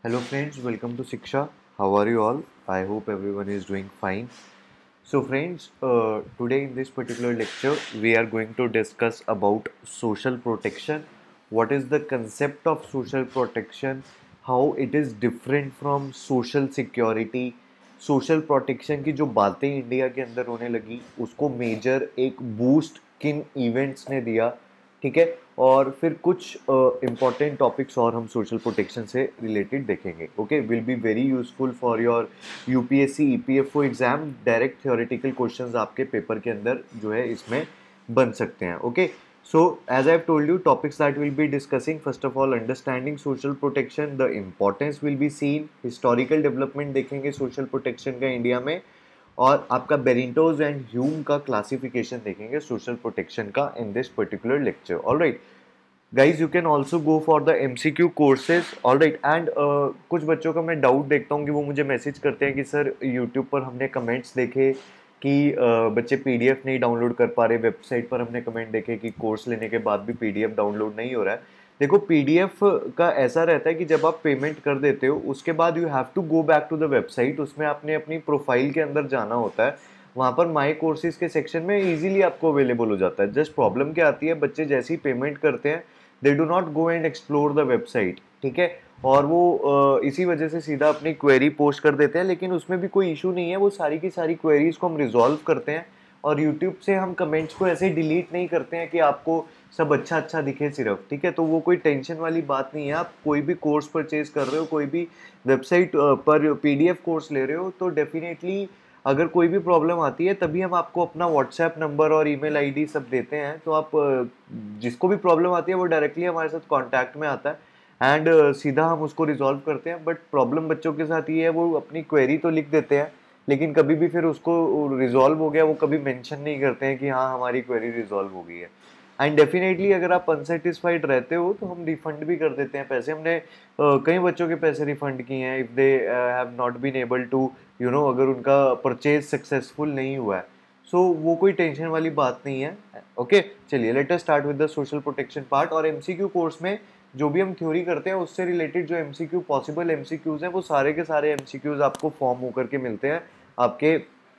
Hello friends, welcome to Siksha. How are you all? I hope everyone is doing fine. So friends, today in this particular lecture, we are going to discuss about social protection. What is the concept of social protection? How it is different from social security? Social protection की जो बातें India के अंदर होने लगी उसको major एक boost किन इवेंट्स ने दिया, ठीक है। और फिर कुछ इम्पॉर्टेंट टॉपिक्स और हम सोशल प्रोटेक्शन से रिलेटेड देखेंगे। Okay, will be very useful for your UPSC EPFO exam. Direct theoretical questions आपके पेपर के अंदर जो है इसमें बन सकते हैं। Okay, so as I've told you, topics that we'll be discussing, first of all understanding social protection, the importance will be seen, historical development देखेंगे social protection का इंडिया में, और आपका बेरिंटोज एंड ह्यूम का क्लासिफिकेशन देखेंगे social protection का in this particular lecture. Alright guys, you can also go for the MCQ courses. Alright, and कुछ बच्चों का मैं डाउट देखता हूँ कि वो मुझे मैसेज करते हैं कि सर यूट्यूब पर हमने कमेंट्स देखे कि बच्चे पीडीएफ नहीं डाउनलोड कर पा रहे, वेबसाइट पर हमने कमेंट देखे कि कोर्स लेने के बाद भी पीडीएफ डाउनलोड नहीं हो रहा है। देखो, पीडीएफ का ऐसा रहता है कि जब आप पेमेंट कर देते हो उसके बाद you have to go back to the website, उसमें आपने अपनी प्रोफाइल के अंदर जाना होता है, वहाँ पर माई कोर्सेज के सेक्शन में इजीली आपको अवेलेबल हो जाता है। जस्ट प्रॉब्लम क्या आती है, बच्चे जैसे ही पेमेंट करते हैं they do not go and explore the website, ठीक है, और वो इसी वजह से सीधा अपनी क्वेरी पोस्ट कर देते हैं। लेकिन उसमें भी कोई इशू नहीं है, वो सारी की सारी क्वेरीज को हम रिजॉल्व करते हैं, और यूट्यूब से हम कमेंट्स को ऐसे डिलीट नहीं करते हैं कि आपको सब अच्छा अच्छा दिखे सिर्फ, ठीक है। तो वो कोई टेंशन वाली बात नहीं है। आप कोई भी कोर्स परचेज कर रहे हो, कोई भी वेबसाइट पर पीडीएफ कोर्स ले रहे हो, तो डेफिनेटली अगर कोई भी प्रॉब्लम आती है तभी हम आपको अपना व्हाट्सएप नंबर और ईमेल आईडी सब देते हैं। तो आप जिसको भी प्रॉब्लम आती है वो डायरेक्टली हमारे साथ कांटेक्ट में आता है एंड सीधा हम उसको रिजॉल्व करते हैं। बट प्रॉब्लम बच्चों के साथ ये है, वो अपनी क्वेरी तो लिख देते हैं लेकिन कभी भी फिर उसको रिजॉल्व हो गया वो कभी मेंशन नहीं करते हैं कि हाँ हमारी क्वेरी रिजॉल्व हो गई है। एंड डेफिनेटली अगर आप अनसेटिस्फाइड रहते हो तो हम रिफंड भी कर देते हैं पैसे। हमने कई बच्चों के पैसे रिफंड किए हैं if they have not been able to अगर उनका परचेज सक्सेसफुल नहीं हुआ है। सो वो कोई टेंशन वाली बात नहीं है। ओके, चलिए let us start with the social protection part. और एमसीक्यू कोर्स में जो भी हम थ्योरी करते हैं उससे रिलेटेड जो एमसीक्यू पॉसिबल एमसीक्यूज हैं वो सारे के सारे एमसीक्यूज आपको फॉर्म होकर के मिलते हैं आपके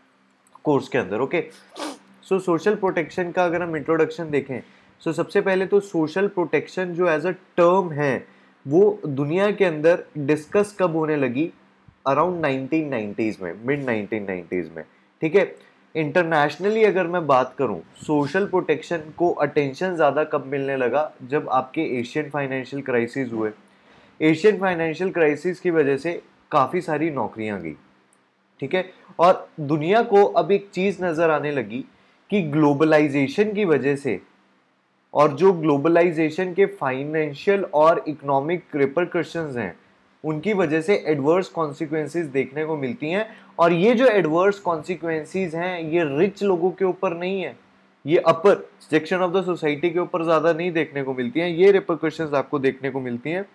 कोर्स के अंदर। ओके, सो सोशल प्रोटेक्शन का अगर हम इंट्रोडक्शन देखें, सो सबसे पहले तो सोशल प्रोटेक्शन जो एज अ टर्म है वो दुनिया के अंदर डिस्कस कब होने लगी, अराउंड 1990s में, मिड 1990s में, ठीक है। इंटरनेशनली अगर मैं बात करूं, सोशल प्रोटेक्शन को अटेंशन ज़्यादा कब मिलने लगा, जब आपके एशियन फाइनेंशियल क्राइसिस हुए। एशियन फाइनेंशियल क्राइसिस की वजह से काफ़ी सारी नौकरियां गई, ठीक है। और दुनिया को अब एक चीज़ नज़र आने लगी कि ग्लोबलाइजेशन की वजह से, और जो ग्लोबलाइजेशन के फाइनेंशियल और इकोनॉमिक रिपरकशंस हैं उनकी वजह से एडवर्स कॉन्सिक्वेंसेस देखने को मिलती हैं। और ये जो एडवर्स कॉन्सिक्वेंसेस हैं ये रिच लोगों के ऊपर नहीं है, ये upper section of the society के ऊपर ज्यादा नहीं देखने को मिलती हैं। ये रिपरकशंस आपको देखने को मिलती हैं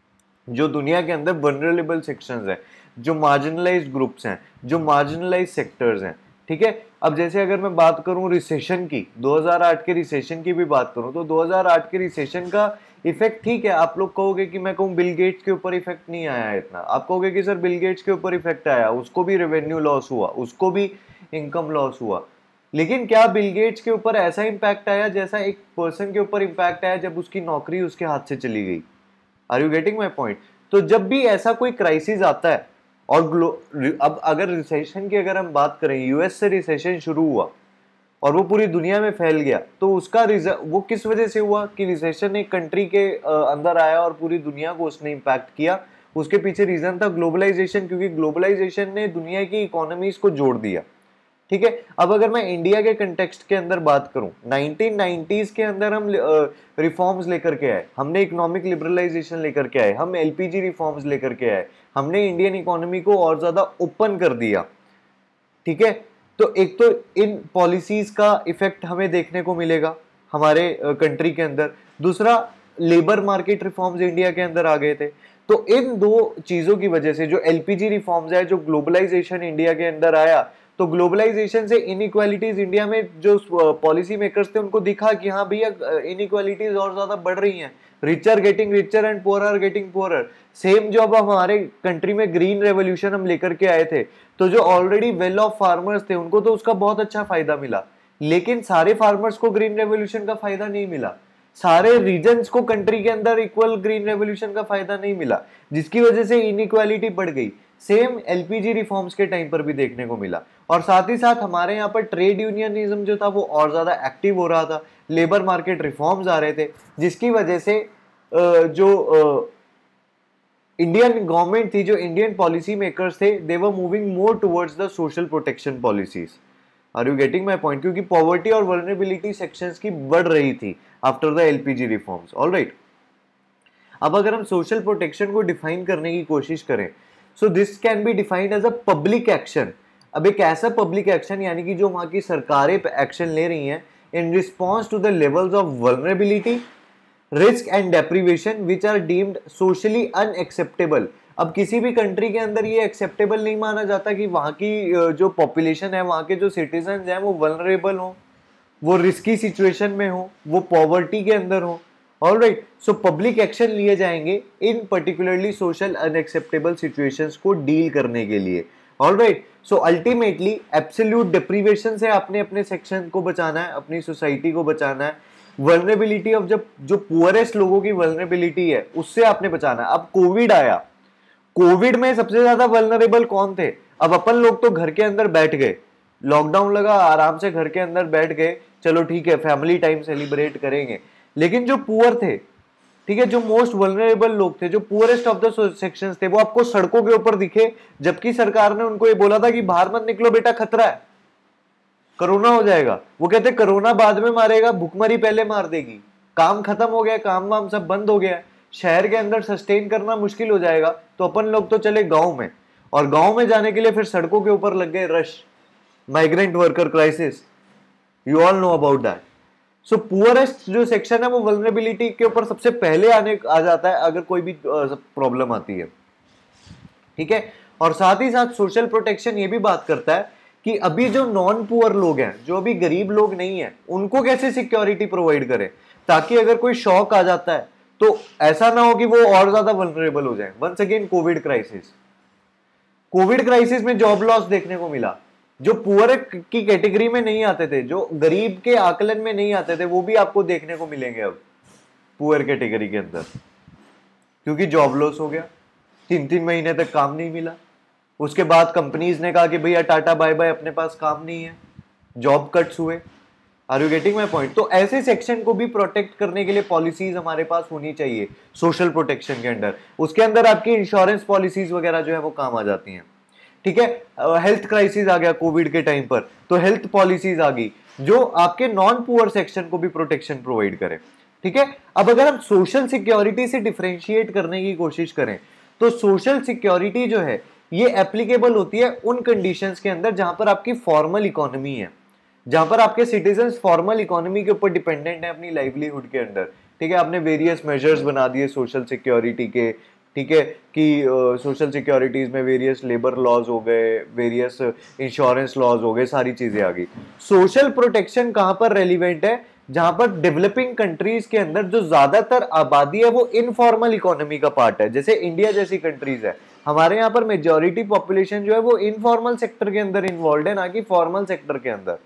जो दुनिया के अंदर वनरेबल सेक्शंस हैं, जो मार्जिनलाइज्ड ग्रुप्स हैं, जो मार्जिनलाइज्ड सेक्टर्स हैं, ठीक है। अब जैसे अगर मैं बात करूं रिसेशन की, 2008 के रिसेशन की भी बात करूं, तो 2008 के रिसेशन का इफेक्ट, ठीक है, आप लोग कहोगे कि मैं कहूं बिल गेट्स के ऊपर इफेक्ट नहीं आया है इतना, आप कहोगे कि सर बिल गेट्स के ऊपर इफेक्ट आया, उसको भी रेवेन्यू लॉस हुआ, उसको भी इनकम लॉस हुआ। लेकिन क्या बिल गेट्स के ऊपर ऐसा इंपैक्ट आया जैसा एक पर्सन के ऊपर इंपैक्ट आया जब उसकी नौकरी उसके हाथ से चली गई? Are you getting my point? तो जब भी ऐसा कोई क्राइसिस आता है, और अब अगर रिसेशन की अगर हम बात करें, यूएस से रिसेशन शुरू हुआ और वो पूरी दुनिया में फैल गया, तो उसका वो किस वजह से हुआ कि रिसेशन एक कंट्री के अंदर आया और पूरी दुनिया को उसने इंपैक्ट किया। उसके पीछे रीजन था ग्लोबलाइजेशन, क्योंकि ग्लोबलाइजेशन ने दुनिया की इकोनॉमीज को जोड़ दिया, ठीक है। अब अगर मैं इंडिया के कंटेक्स्ट के अंदर बात करूं, 1990s के अंदर हम रिफॉर्म्स लेकर के आए, हमने इकोनॉमिक लिबरलाइजेशन लेकर के आए, हम एलपीजी रिफॉर्म्स लेकर के आए, हमने इंडियन इकोनॉमी को और ज्यादा ओपन कर दिया, ठीक है। तो एक तो इन पॉलिसीज का इफेक्ट हमें देखने को मिलेगा हमारे कंट्री के अंदर। दूसरा, लेबर मार्केट रिफॉर्म्स इंडिया के अंदर आ गए थे। तो इन दो चीजों की वजह से जो एलपीजी रिफॉर्म्स है, जो ग्लोबलाइजेशन इंडिया के अंदर आया, तो ग्लोबलाइजेशन से इनइक्वालिटीज इंडिया में जो पॉलिसी मेकर्स थे उनको दिखा कि हाँ भैया इनइक्वालिटीज और ज्यादा बढ़ रही हैं, richer getting richer and poor are getting poorer. Same जो अब हमारे कंट्री में ग्रीन रेवोल्यूशन हम लेकर के आए थे, तो जो ऑलरेडी वेल ऑफ फार्मर्स थे उनको तो उसका बहुत अच्छा फायदा मिला, लेकिन सारे फार्मर्स को ग्रीन रेवोल्यूशन का फायदा नहीं मिला, सारे रीजन्स को कंट्री के अंदर इक्वल ग्रीन रेवोल्यूशन का फायदा नहीं मिला, जिसकी वजह से इनइक्वालिटी बढ़ गई। सेम एलपीजी रिफॉर्म्स के टाइम पर भी देखने को मिला। और साथ ही साथ हमारे यहाँ पर ट्रेड यूनियनिज्म जो था वो और ज्यादा एक्टिव हो रहा था, लेबर मार्केट रिफॉर्म्स आ रहे थे, जिसकी वजह से जो इंडियन गवर्नमेंट थी, जो इंडियन पॉलिसी मेकर्स थे, they were moving more towards the social protection policies. Are you getting my point? क्योंकि पॉवर्टी और वल्नरेबिलिटी सेक्शंस की बढ़ रही थी after the LPG reforms. Alright, अब अगर हम सोशल प्रोटेक्शन को डिफाइन करने की कोशिश करें, so this can be defined as a public action. अब एक ऐसा पब्लिक एक्शन यानी कि जो वहां की सरकारें एक्शन ले रही हैं in response to the levels of vulnerability, risk and deprivation which are deemed socially unacceptable. अब किसी भी कंट्री के अंदर ये एक्सेप्टेबल नहीं माना जाता कि वहां की जो पॉपुलेशन है, वहां के जो सिटीजन हैं वो वल्नरेबल हो, वो रिस्की सिचुएशन में हो, वो पॉवर्टी के अंदर हो। ऑलराइट, सो पब्लिक एक्शन लिए जाएंगे in particularly social unacceptable situations को डील करने के लिए। Alright, so ultimately absolute deprivation से आपने अपने सेक्शन को बचाना है, अपनी सोसाइटी को बचाना है। वल्नरेबिलिटी ऑफ जब जो पुअरेस्ट लोगों की वल्नरेबिलिटी है उससे आपने बचाना है। अब कोविड आया, कोविड में सबसे ज्यादा वल्नरेबल कौन थे? अब अपन लोग तो घर के अंदर बैठ गए, लॉकडाउन लगा, आराम से घर के अंदर बैठ गए, चलो ठीक है फैमिली टाइम सेलिब्रेट करेंगे। लेकिन जो पुअर थे, ठीक है, जो मोस्ट वल्नरेबल लोग थे, जो पुअरेस्ट ऑफ द सेक्शंस थे, वो आपको सड़कों के ऊपर दिखे, जबकि सरकार ने उनको ये बोला था कि बाहर मत निकलो बेटा, खतरा है, कोरोना हो जाएगा। वो कहते कोरोना बाद में मारेगा, भुखमरी पहले मार देगी। काम खत्म हो गया, काम वाम सब बंद हो गया, शहर के अंदर सस्टेन करना मुश्किल हो जाएगा, तो अपन लोग तो चले गांव में, और गांव में जाने के लिए फिर सड़कों के ऊपर लग गए rush, migrant worker crisis, you all know about that. So poorest जो सेक्शन है वो वल्नरेबिलिटी के ऊपर सबसे पहले आ जाता है अगर कोई भी प्रॉब्लम आती है, ठीक है। और साथ ही साथ सोशल प्रोटेक्शन ये भी बात करता है कि अभी जो नॉन पुअर लोग हैं, जो अभी गरीब लोग नहीं है, उनको कैसे सिक्योरिटी प्रोवाइड करें, ताकि अगर कोई शॉक आ जाता है तो ऐसा ना हो कि वो और ज्यादा वल्नरेबल हो जाए। वंस अगेन कोविड क्राइसिस में जॉब लॉस देखने को मिला। जो पुअर की कैटेगरी में नहीं आते थे, जो गरीब के आकलन में नहीं आते थे, वो भी आपको देखने को मिलेंगे अब पुअर कैटेगरी के अंदर, क्योंकि जॉब लॉस हो गया, 3-3 महीने तक काम नहीं मिला। उसके बाद कंपनीज ने कहा कि भैया टाटा बाय बाय, अपने पास काम नहीं है, जॉब कट्स हुए। Are you getting my point? तो ऐसे सेक्शन को भी प्रोटेक्ट करने के लिए पॉलिसीज हमारे पास होनी चाहिए सोशल प्रोटेक्शन के अंदर। उसके अंदर आपकी इंश्योरेंस पॉलिसीज वगैरह जो है वो काम आ जाती हैं, ठीक है। हेल्थ क्राइसिस आ गया कोविड के टाइम पर, तो हेल्थ पॉलिसीज आ गई जो आपके नॉन पुअर सेक्शन को भी प्रोटेक्शन प्रोवाइड करे, ठीक है। अब अगर हम सोशल सिक्योरिटी से डिफरेंशिएट करने की कोशिश करें, तो सोशल सिक्योरिटी जो है ये एप्लीकेबल होती है उन कंडीशंस के अंदर जहां पर आपकी फॉर्मल इकोनॉमी है, जहां पर आपके सिटीजन्स फॉर्मल इकोनॉमी के ऊपर डिपेंडेंट है अपनी लाइवलीहुड के अंदर, ठीक है। आपने वेरियस मेजर्स बना दिए सोशल सिक्योरिटी के, ठीक है, कि सोशल सिक्योरिटीज में वेरियस लेबर लॉज हो गए, वेरियस इंश्योरेंस लॉज हो गए, सारी चीजें आ गई। सोशल प्रोटेक्शन कहां पर रेलिवेंट है? जहां पर डेवलपिंग कंट्रीज के अंदर जो ज्यादातर आबादी है वो इनफॉर्मल इकोनॉमी का पार्ट है, जैसे इंडिया जैसी कंट्रीज है। हमारे यहाँ पर मेजॉरिटी पॉपुलेशन जो है वो इनफॉर्मल सेक्टर के अंदर इन्वॉल्व है, ना कि फॉर्मल सेक्टर के अंदर।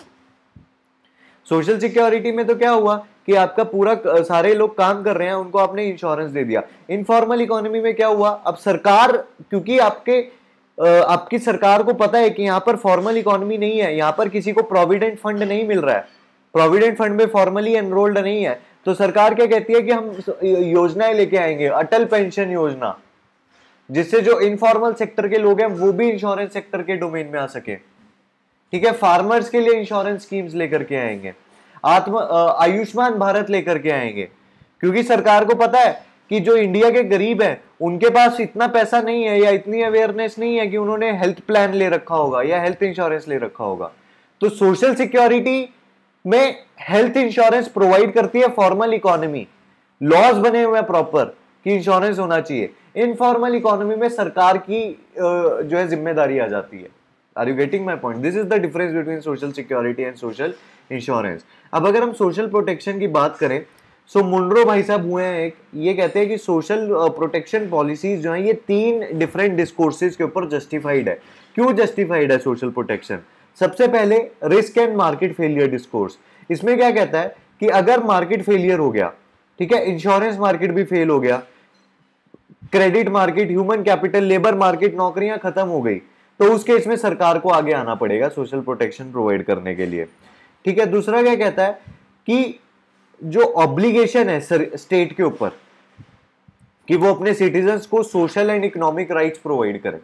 सोशल सिक्योरिटी में तो क्या हुआ कि आपका पूरा सारे लोग काम कर रहे हैं, उनको आपने इंश्योरेंस दे दिया। इनफॉर्मल इकोनॉमी में क्या हुआ? अब सरकार, क्योंकि आपकी सरकार को पता है कि यहाँ पर फॉर्मल इकोनॉमी नहीं है, यहाँ पर किसी को प्रोविडेंट फंड नहीं मिल रहा है, प्रोविडेंट फंड में फॉर्मली एनरोल्ड नहीं है, तो सरकार क्या कहती है कि हम योजनाएं लेके आएंगे, अटल पेंशन योजना, जिससे जो इनफॉर्मल सेक्टर के लोग हैं वो भी इंश्योरेंस सेक्टर के डोमेन में आ सके, ठीक है। फार्मर्स के लिए इंश्योरेंस स्कीम्स लेकर के आएंगे, आयुष्मान भारत लेकर के आएंगे, क्योंकि सरकार को पता है कि जो इंडिया के गरीब है उनके पास इतना पैसा नहीं है या इतनी अवेयरनेस नहीं है कि उन्होंने हेल्थ प्लान ले रखा होगा या हेल्थ इंश्योरेंस ले रखा होगा। तो सोशल सिक्योरिटी में हेल्थ इंश्योरेंस प्रोवाइड करती है फॉर्मल इकोनॉमी, लॉज बने हुए हैं प्रॉपर कि इंश्योरेंस होना चाहिए। इनफॉर्मल इकोनॉमी में सरकार की जो है जिम्मेदारी आ जाती है, are you getting my point? This is the difference between social security and social insurance. अब अगर हम सोशल प्रोटेक्शन की बात करें, सो मुंड्रो भाई साहब हुए हैं एक, ये कहते हैं कि सोशल प्रोटेक्शन पॉलिसीज जो है ये 3 डिफरेंट डिस्कोर्सेज के ऊपर जस्टिफाइड है। क्यों जस्टिफाइड है सोशल प्रोटेक्शन? सबसे पहले risk and market failure discourse. इसमें क्या कहता है कि अगर मार्केट फेलियर हो गया, ठीक है, इंश्योरेंस मार्केट भी फेल हो गया, credit market, human capital, labour market, नौकरियां खत्म हो गई, तो उस केस में सरकार को आगे आना पड़ेगा सोशल प्रोटेक्शन प्रोवाइड करने के लिए। ठीक है, दूसरा क्या कहता है कि जो ऑब्लिगेशन है स्टेट के ऊपर कि वो अपने सिटीजन्स को social and economic rights provide करे।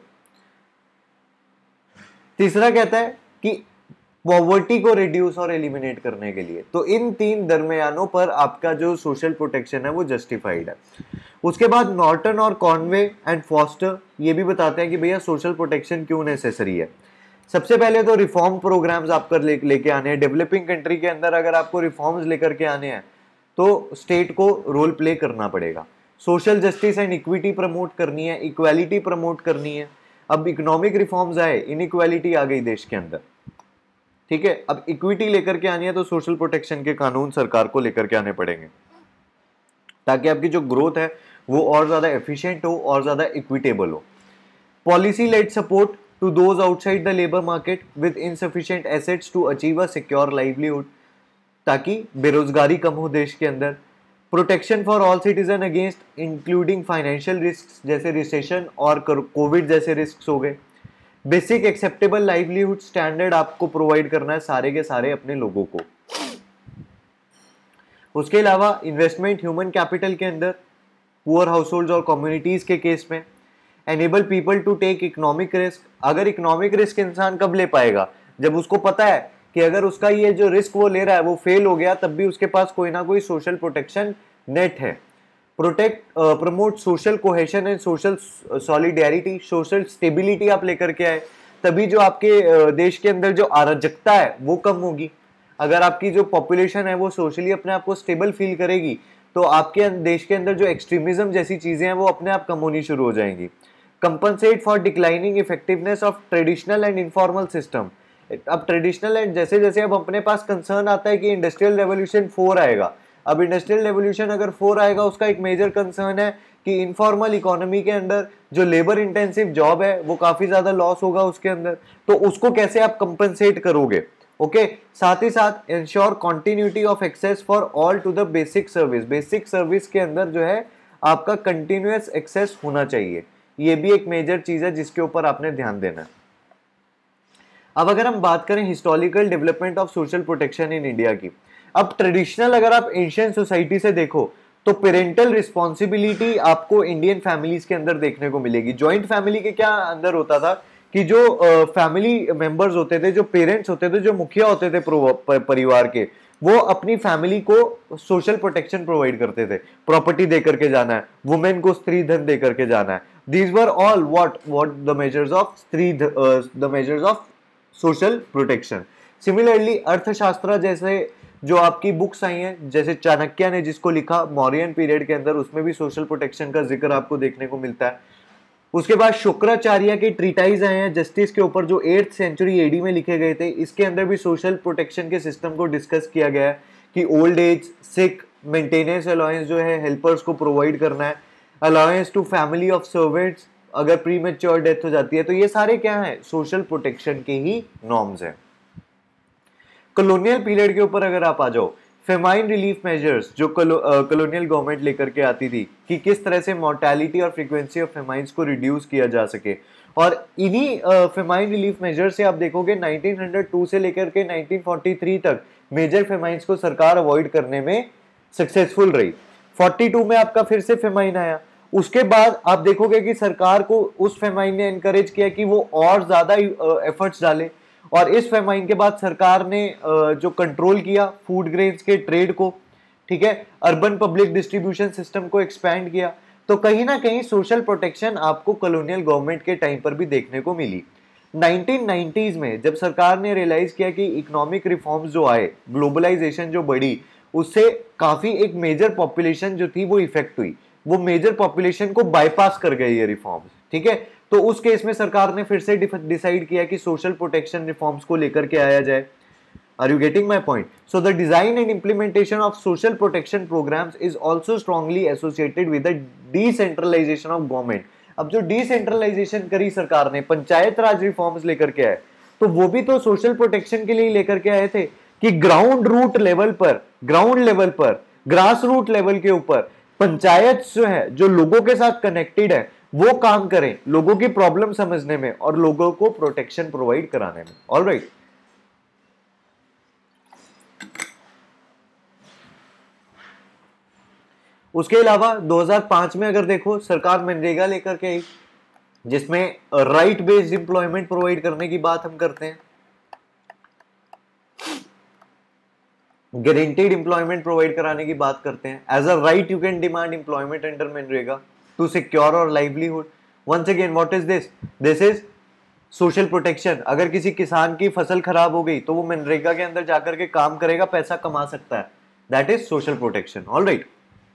तीसरा कहता है कि पॉवर्टी को रिड्यूस और एलिमिनेट करने के लिए। तो इन 3 दरमियानों पर आपका जो सोशल प्रोटेक्शन है वो जस्टिफाइड है। उसके बाद नॉर्टन और कॉनवे एंड फॉस्टर ये भी बताते हैं कि भैया सोशल प्रोटेक्शन क्यों नेसेसरी है। सबसे पहले तो रिफॉर्म प्रोग्राम्स आपको लेके आने हैं। डेवलपिंग कंट्री के अंदर अगर आपको रिफॉर्म्स लेकर के आने हैं तो स्टेट को रोल प्ले करना पड़ेगा। Social justice and equity promote करनी है, इक्वालिटी प्रमोट करनी है। अब इकोनॉमिक रिफॉर्म्स आए, इनइक्वालिटी आ गई देश के अंदर, ठीक है, अब इक्विटी लेकर के आनी है तो सोशल प्रोटेक्शन के कानून सरकार को लेकर के आने पड़ेंगे ताकि आपकी जो ग्रोथ है वो और ज्यादा एफिशिएंट हो और ज्यादा इक्विटेबल हो। Policy led support to those outside the labour market with insufficient assets to achieve a secure livelihood, ताकि बेरोजगारी कम हो देश के अंदर। Protection for all citizen against including financial risk जैसे रिसेशन और कोविड जैसे रिस्क हो गए। बेसिक एक्सेप्टेबल लाइवलीहुड स्टैंडर्ड आपको प्रोवाइड करना है सारे के सारे अपने लोगों को। उसके अलावा इन्वेस्टमेंट ह्यूमन कैपिटल के अंदर, पुअर हाउसहोल्ड्स और कम्युनिटीज के केस में। Enable people to take economic risk. अगर इकोनॉमिक रिस्क इंसान कब ले पाएगा? जब उसको पता है कि अगर उसका ये जो रिस्क वो ले रहा है वो फेल हो गया, तब भी उसके पास कोई ना कोई सोशल प्रोटेक्शन नेट है। Promote social cohesion and social solidarity. Social stability आप लेकर के आए, तभी जो आपके देश के अंदर जो अराजकता है वो कम होगी। अगर आपकी जो पॉपुलेशन है वो सोशली अपने आप को स्टेबल फील करेगी तो आपके देश के अंदर जो एक्सट्रीमिज्म जैसी चीजें हैं वो अपने आप कम होनी शुरू हो जाएंगी। Compensate for declining effectiveness of traditional and informal system. अब ट्रेडिशनल एंड जैसे जैसे अब अपने पास कंसर्न आता है कि इंडस्ट्रियल रेवोल्यूशन 4 आएगा। अब इंडस्ट्रियल रेवोल्यूशन अगर 4 आएगा, उसका एक मेजर कंसर्न है कि इनफॉर्मल इकोनॉमी के अंदर जो लेबर इंटेंसिव जॉब है वो काफी ज्यादा लॉस होगा उसके अंदर, तो उसको कैसे आप कंपनसेट करोगे। ओके, साथ ही साथ ensure continuity of access for all to the basic service. Basic service के अंदर जो है आपका कंटिन्यूअस एक्सेस होना चाहिए। ये भी एक मेजर चीज है जिसके ऊपर आपने ध्यान देना है। अब अगर हम बात करें historical development of social protection in India की, अब ट्रेडिशनल अगर आप एंशिएंट सोसाइटी से देखो तो पेरेंटल रिस्पॉन्सिबिलिटी आपको इंडियन फैमिलीज के अंदर देखने को मिलेगी। जॉइंट फैमिली के क्या अंदर होता था कि जो फैमिली मेंबर्स होते थे, जो पेरेंट्स होते थे, जो मुखिया होते थे परिवार के, वो अपनी फैमिली को सोशल प्रोटेक्शन प्रोवाइड करते थे। प्रॉपर्टी दे करके जाना है, वुमेन को स्त्री धन दे करके जाना है। These were all what the measures of social protection. Similarly अर्थशास्त्र जैसे जो आपकी बुक्स आई हैं, जैसे चाणक्य ने जिसको लिखा मौर्यन पीरियड के अंदर, उसमें भी सोशल प्रोटेक्शन का जिक्र आपको देखने को मिलता है। उसके बाद शुक्राचार्य के ट्रीटाइज आए हैं जस्टिस के ऊपर, जो 8th सेंचुरी एडी में लिखे गए थे। इसके अंदर भी सोशल प्रोटेक्शन के सिस्टम को डिस्कस किया गया है कि old age, sick, maintenance allowance जो है हेल्पर्स को प्रोवाइड करना है, allowance to family of servants अगर प्री मैच्योर डेथ हो जाती है। तो ये सारे क्या है? सोशल प्रोटेक्शन के ही नॉर्म्स हैं। कॉलोनियल पीरियड के ऊपर अगर आप आ जाओ, फेमाइन रिलीफ मेजर्स जो कॉलोनियल गवर्नमेंट लेकर के आती थी कि किस तरह से मोर्टेलिटी और फ्रीक्वेंसी ऑफ फेमाइंस को रिड्यूस किया जा सके। और इन्हीं फेमाइन रिलीफ मेजर से आप देखोगे 1902 से लेकर के 1943 तक मेजर फेमाइंस को सरकार अवॉइड करने में सक्सेसफुल रही। 42 में आपका फिर से फेमाइन आया। उसके बाद आप देखोगे कि सरकार को उस फेमाइन ने एनकरेज किया कि वो और ज्यादा एफर्ट्स डाले, और इस फेमाइन के बाद सरकार ने जो कंट्रोल किया फूड ग्रेन्स के ट्रेड को, ठीक है, अर्बन पब्लिक डिस्ट्रीब्यूशन सिस्टम को एक्सपैंड किया। तो कहीं ना कहीं सोशल प्रोटेक्शन आपको कॉलोनियल गवर्नमेंट के टाइम पर भी देखने को मिली। 1990s में जब सरकार ने रियलाइज किया कि इकोनॉमिक रिफॉर्म्स जो आए, ग्लोबलाइजेशन जो बढ़ी, उससे काफी एक मेजर पॉपुलेशन जो थी वो इफेक्ट हुई। वो मेजर पॉपुलेशन को बाईपास कर गए ये रिफॉर्म्स, ठीक है। तो उस केस में सरकार ने फिर से डिसाइड किया कि सोशल प्रोटेक्शन रिफॉर्म्स को लेकर के आया जाए। Are you getting my point? So the design and implementation of social protection programs is also strongly associated with the decentralization of government. अब जो डिसेंट्रलाइजेशन करी सरकार ने, पंचायत राज रिफॉर्म्स लेकर के आए, तो वो भी तो सोशल प्रोटेक्शन के लिए लेकर के आए थे कि ग्राउंड रूट लेवल पर, ग्राउंड लेवल पर, ग्रास रूट लेवल के ऊपर पंचायत जो है, जो लोगों के साथ कनेक्टेड है, वो काम करें लोगों की प्रॉब्लम समझने में और लोगों को प्रोटेक्शन प्रोवाइड कराने में। ऑलराइट, उसके अलावा 2005 में अगर देखो, सरकार मनरेगा लेकर के आई, जिसमें राइट बेस्ड एम्प्लॉयमेंट प्रोवाइड करने की बात हम करते हैं, गारंटीड एम्प्लॉयमेंट प्रोवाइड कराने की बात करते हैं। As a right you can demand employment under मनरेगा टू सिक्योर और livelihood. Once again what is this? This is social protection. अगर किसी किसान की फसल खराब हो गई तो वो मनरेगा के अंदर जाकर के काम करेगा, पैसा कमा सकता है, that is social protection. Alright,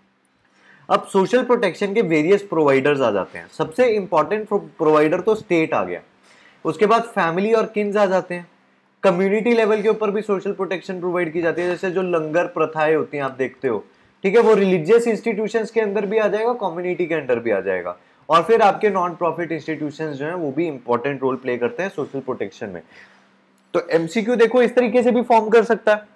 अब सोशल प्रोटेक्शन के वेरियस प्रोवाइडर्स आ जाते हैं। सबसे इंपॉर्टेंट प्रोवाइडर तो स्टेट आ गया, उसके बाद फैमिली और किन्स आ जाते हैं। कम्युनिटी लेवल के ऊपर भी सोशल प्रोटेक्शन प्रोवाइड की जाती है, जैसे जो लंगर प्रथाएं होती हैं आप देखते हो, ठीक है, वो रिलीजियस इंस्टीट्यूशंस के अंदर भी आ जाएगा, कम्युनिटी के अंदर भी आ जाएगा। और फिर आपके नॉन प्रॉफिट इंस्टीट्यूशंस जो हैं वो भी इंपॉर्टेंट रोल प्ले करते हैं सोशल प्रोटेक्शन में। तो एमसीक्यू देखो इस तरीके से भी फॉर्म कर सकता है,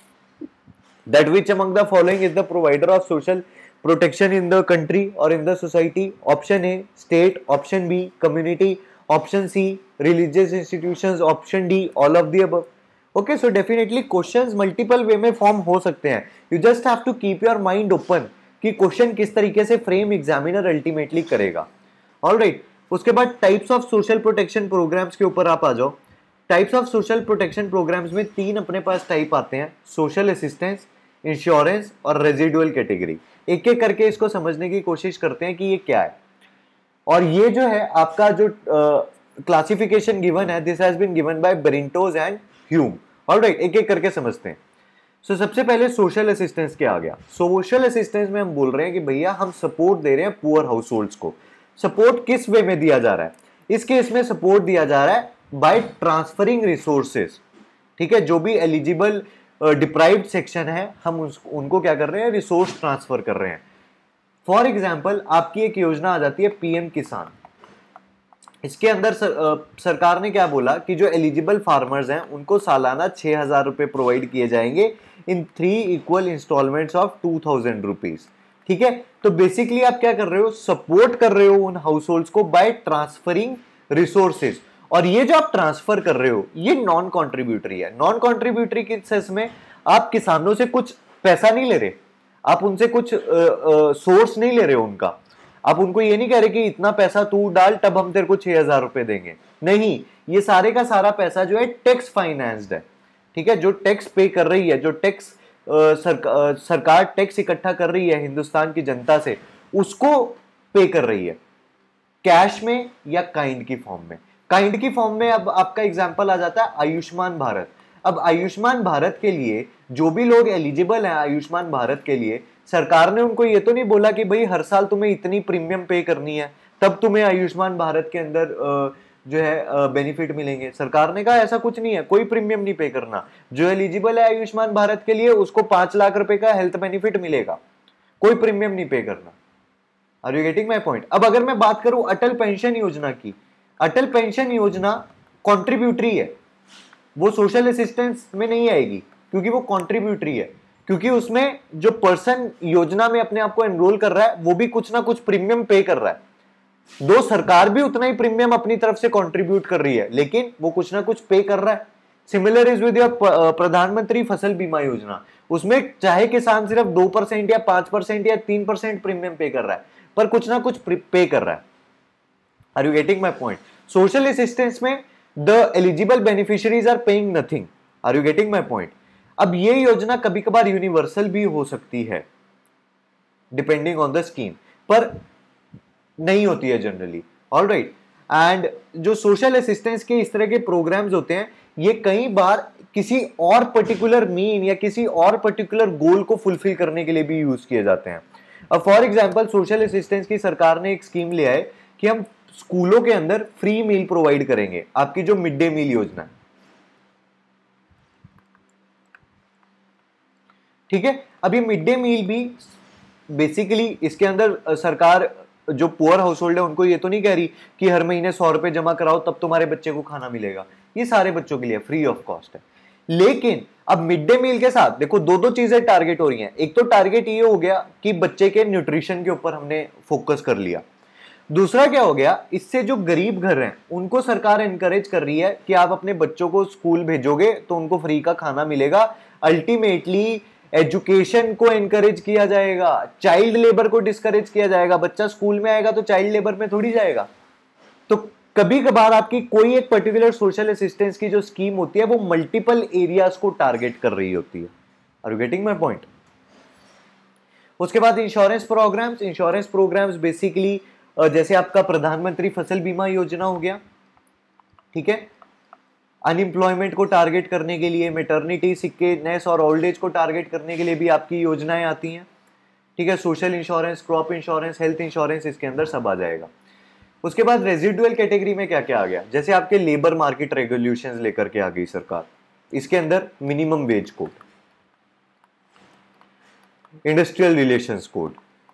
that which among the following is the provider of social protection in the country or in the society? Option A state, option B community, option C religious institutions, option D all of the above. Okay, so definitely questions multiple way में form हो सकते हैं, you just have to keep your mind open कि question किस तरीके से frame examiner ultimately करेगा। Alright, उसके बाद types of social protection programs के ऊपर आप आ जाओ। Types of social protection programs में तीन अपने पास टाइप आते हैं, सोशल असिस्टेंस, इंश्योरेंस और रेजिडुअल कैटेगरी। एक एक करके इसको समझने की कोशिश करते हैं कि ये क्या है। और ये जो है आपका जो क्लासिफिकेशन गिवन है, this has been given by Barrientos and Hulme. Alright, एक एक करके समझते हैं। सो सबसे पहले सोशल असिस्टेंस क्या आ गया। सोशल असिस्टेंस में हम बोल रहे हैं कि भैया हम सपोर्ट दे रहे हैं पुअर हाउस होल्ड्स को। सपोर्ट किस वे में दिया जा रहा है? इस केस में सपोर्ट दिया जा रहा है बाय ट्रांसफरिंग रिसोर्सेज, ठीक है। जो भी एलिजिबल डिप्राइव्ड सेक्शन है, हम उनको क्या कर रहे हैं, रिसोर्स ट्रांसफर कर रहे हैं। फॉर एग्जाम्पल आपकी एक योजना आ जाती है पीएम किसान। इसके अंदर सरकार ने क्या बोला कि जो एलिजिबल फार्मर्स हैं उनको सालाना 6,000 रुपए प्रोवाइड किए जाएंगे in 3 equal installments of 2,000 rupees, ठीक है। तो बेसिकली आप क्या कर रहे हो, सपोर्ट कर रहे हो उन हाउस होल्ड्स को बाय ट्रांसफरिंग रिसोर्सेज। और ये जो आप ट्रांसफर कर रहे हो ये नॉन कॉन्ट्रीब्यूटरी है। नॉन कॉन्ट्रीब्यूटरी के सेंस में आप किसानों से कुछ पैसा नहीं ले रहे, आप उनसे कुछ सोर्स नहीं ले रहे हो उनका, आप उनको ये नहीं कह रहे कि इतना पैसा तू डाल तब हम तेरे को 6,000 रुपए देंगे, नहीं, ये सारे का सारा पैसा जो है टैक्स फाइनेंस्ड है, ठीक है। जो टैक्स पे कर रही है, जो टैक्स सरकार टैक्स इकट्ठा कर रही है हिंदुस्तान की जनता से, उसको पे कर रही है कैश में या काइंड की फॉर्म में। काइंड की फॉर्म में अब आपका एग्जांपल आ जाता है आयुष्मान भारत। अब आयुष्मान भारत के लिए जो भी लोग एलिजिबल हैं आयुष्मान भारत के लिए, सरकार ने उनको ये तो नहीं बोला कि भाई हर साल तुम्हें इतनी प्रीमियम पे करनी है तब तुम्हें आयुष्मान भारत के अंदर जो है बेनिफिट मिलेंगे। सरकार ने कहा ऐसा कुछ नहीं है, कोई प्रीमियम नहीं पे करना। जो एलिजिबल है आयुष्मान भारत के लिए उसको 5 लाख रुपए का हेल्थ बेनिफिट मिलेगा, कोई प्रीमियम नहीं पे करना। Are you getting my point? अब अगर मैं बात करूं अटल पेंशन योजना की, अटल पेंशन योजना कॉन्ट्रीब्यूटरी है, वो सोशल असिस्टेंस में नहीं आएगी क्योंकि वो कॉन्ट्रीब्यूटरी है, क्योंकि उसमें जो पर्सन योजना में अपने आप को एनरोल कर रहा है वो भी कुछ ना कुछ प्रीमियम पे कर रहा है। दो सरकार भी उतना ही प्रीमियम अपनी तरफ से कंट्रीब्यूट कर रही है लेकिन वो कुछ ना कुछ पे कर रहा है। सिमिलर इज विद योर प्रधानमंत्री फसल बीमा योजना, उसमें चाहे किसान सिर्फ 2% या 5% या 3% प्रीमियम पे कर रहा है पर कुछ ना कुछ पे कर रहा है। Are you getting my point? Social assistance में the eligible beneficiaries are paying nothing. Are you getting my point? अब ये योजना कभी कभार यूनिवर्सल भी हो सकती है डिपेंडिंग ऑन द स्कीम, पर नहीं होती है जनरली। ऑलराइट, एंड जो सोशल असिस्टेंस के इस तरह के प्रोग्राम्स होते हैं ये कई बार किसी और पर्टिकुलर मीन या किसी और पर्टिकुलर गोल को फुलफिल करने के लिए भी यूज किए जाते हैं। अब फॉर एग्जांपल सोशल असिस्टेंस की सरकार ने एक स्कीम लिया है कि हम स्कूलों के अंदर फ्री मील प्रोवाइड करेंगे, आपकी जो मिड डे मील योजना है। ठीक है, अब ये मिड डे मील भी बेसिकली इसके अंदर सरकार जो पुअर हाउस होल्ड है उनको ये तो नहीं कह रही कि हर महीने 100 रुपए जमा कराओ तब तुम्हारे बच्चे को खाना मिलेगा, ये सारे बच्चों के लिए फ्री ऑफ कॉस्ट है। लेकिन अब मिड डे मील के साथ देखो दो दो चीजें टारगेट हो रही हैं। एक तो टारगेट ये हो गया कि बच्चे के न्यूट्रिशन के ऊपर हमने फोकस कर लिया। दूसरा क्या हो गया, इससे जो गरीब घर हैं उनको सरकार एनकरेज कर रही है कि आप अपने बच्चों को स्कूल भेजोगे तो उनको फ्री का खाना मिलेगा। अल्टीमेटली एजुकेशन को एनकरेज किया जाएगा, चाइल्ड लेबर को डिस्करेज किया जाएगा। बच्चा स्कूल में आएगा तो चाइल्ड लेबर में थोड़ी जाएगा। तो कभी कभार आपकी कोई एक पर्टिकुलर सोशल असिस्टेंस की जो स्कीम होती है वो मल्टीपल एरियाज को टारगेट कर रही होती है। Are you getting my point? उसके बाद इंश्योरेंस प्रोग्राम्स बेसिकली जैसे आपका प्रधानमंत्री फसल बीमा योजना हो गया, ठीक है, अनएम्प्लॉयमेंट को टारगेट करने के लिए, मैटरनिटी, सिकनेस और ओल्ड एज को टारगेट करने के लिए भी आपकी योजनाएं आती हैं। ठीक है, social insurance, crop insurance, health insurance इसके अंदर सब आ जाएगा। उसके बाद रेजिडुअल कैटेगरी में क्या क्या आ गया, जैसे आपके लेबर मार्केट रेगुलेशंस लेकर के आ गई सरकार। इसके अंदर minimum wage code, industrial relations code,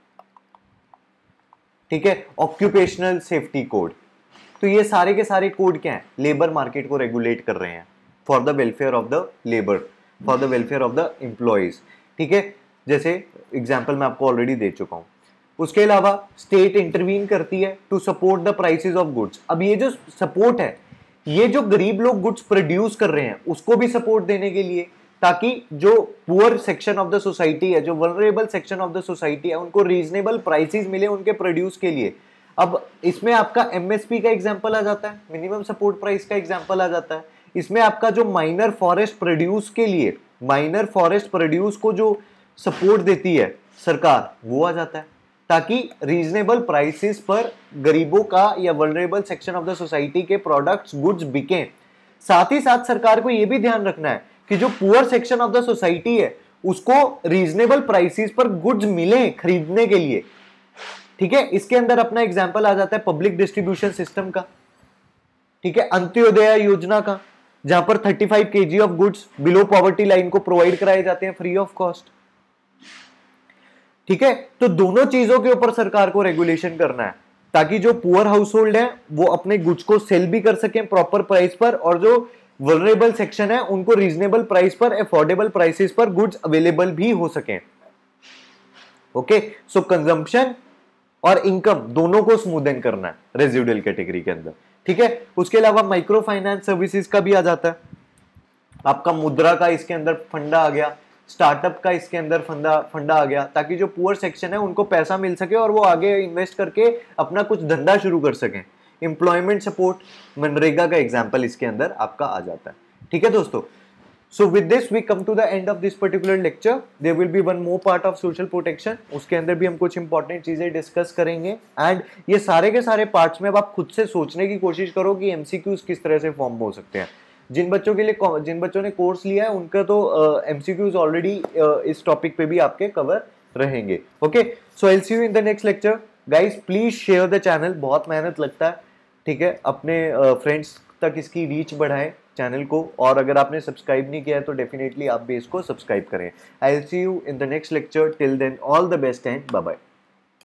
ठीक है, ऑक्यूपेशनल सेफ्टी कोड। तो ये सारे के सारे कोड क्या हैं, लेबर मार्केट को रेगुलेट कर रहे हैं for the welfare of the labour, for the welfare of the employees. ठीक है, जैसे एग्जांपल मैं आपको ऑलरेडी दे चुका हूं। उसके अलावा स्टेट इंटरवीन करती है to support the prices of goods. अब ये जो सपोर्ट है, ये जो गरीब लोग गुड्स प्रोड्यूस कर रहे हैं उसको भी सपोर्ट देने के लिए, ताकि जो poor section of the society है, जो vulnerable section of the society है, उनको रीजनेबल प्राइसेस मिले उनके प्रोड्यूस के लिए। अब इसमें आपका एमएसपी का एग्जांपल आ जाता है, मिनिमम सपोर्ट प्राइस का एग्जांपल आ जाता है। इसमें आपका जो माइनर फॉरेस्ट प्रोड्यूस के लिए, माइनर फॉरेस्ट प्रोड्यूस को जो सपोर्ट देती है सरकार, वो आ जाता है, ताकि रीजनेबल प्राइसेस पर गरीबों का या vulnerable section of the society के प्रोडक्ट्स, गुड्स बिकें। साथ ही साथ सरकार को यह भी ध्यान रखना है कि जो poor section of the society है उसको रीजनेबल प्राइसेस पर गुड्स मिले खरीदने के लिए। ठीक है, इसके अंदर अपना एग्जांपल आ जाता है पब्लिक डिस्ट्रीब्यूशन सिस्टम का, ठीक है, अंत्योदय योजना का, जहां पर 35 kg of goods below poverty line को प्रोवाइड कराए जाते हैं फ्री ऑफ कॉस्ट। ठीक है, तो दोनों चीजों के ऊपर सरकार को रेगुलेशन करना है ताकि जो पुअर हाउस होल्ड है वो अपने गुड्स को सेल भी कर सकें प्रॉपर प्राइस पर, और जो वल्नरेबल सेक्शन है उनको रीजनेबल प्राइस पर, अफोर्डेबल प्राइसेस पर गुड्स अवेलेबल भी हो सकें। ओके, सो कंजम्पशन और इनकम दोनों को स्मूदन करना है रेजिडुअल कैटेगरी के अंदर। ठीक है, उसके अलावा माइक्रो फाइनेंस सर्विसेज का भी आ जाता है, आपका मुद्रा का इसके अंदर फंडा आ गया, स्टार्टअप का इसके अंदर फंडा आ गया, ताकि जो पुअर सेक्शन है उनको पैसा मिल सके और वो आगे इन्वेस्ट करके अपना कुछ धंधा शुरू कर सकें। एम्प्लॉयमेंट सपोर्ट, मनरेगा का एग्जाम्पल इसके अंदर आपका आ जाता है। ठीक है दोस्तों, so with this we come to the end of this particular lecture. There will be one more part of social protection, उसके अंदर भी हम कुछ इंपॉर्टेंट चीजें डिस्कस करेंगे। एंड ये सारे के सारे पार्ट्स में अब आप खुद से सोचने की कोशिश करो कि एमसीक्यूज किस तरह से फॉर्म हो सकते हैं। जिन बच्चों के लिए, जिन बच्चों ने कोर्स लिया है उनका तो एमसीक्यूज ऑलरेडी इस टॉपिक पे भी आपके कवर रहेंगे। Okay, so I will see you in the next lecture. Guys please share the channel, बहुत मेहनत लगता है। ठीक है, अपने फ्रेंड्स तक इसकी रीच बढ़ाएं चैनल को, और अगर आपने सब्सक्राइब नहीं किया है तो डेफिनेटली आप भी इसको सब्सक्राइब करें। I will see you in the next lecture. Till then all the best and bye bye.